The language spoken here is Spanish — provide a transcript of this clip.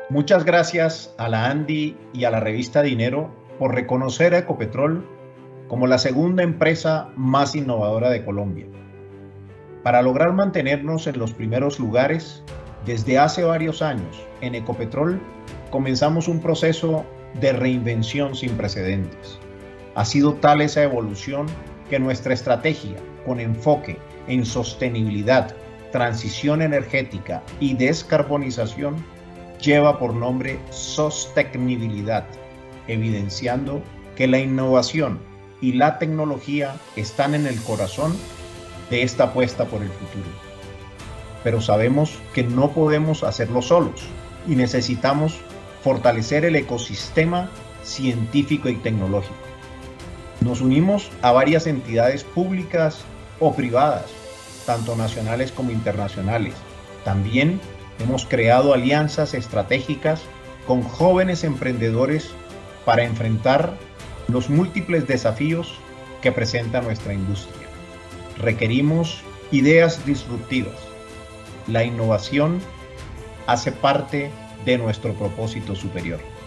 Muchas gracias a la Andy y a la revista Dinero por reconocer a Ecopetrol como la segunda empresa más innovadora de Colombia. Para lograr mantenernos en los primeros lugares, desde hace varios años en Ecopetrol comenzamos un proceso de reinvención sin precedentes. Ha sido tal esa evolución que nuestra estrategia, con enfoque en sostenibilidad, transición energética y descarbonización, lleva por nombre Sostecnibilidad, evidenciando que la innovación y la tecnología están en el corazón de esta apuesta por el futuro. Pero sabemos que no podemos hacerlo solos y necesitamos fortalecer el ecosistema científico y tecnológico. Nos unimos a varias entidades públicas o privadas, tanto nacionales como internacionales. También hemos creado alianzas estratégicas con jóvenes emprendedores para enfrentar los múltiples desafíos que presenta nuestra industria. Requerimos ideas disruptivas. La innovación hace parte de nuestro propósito superior.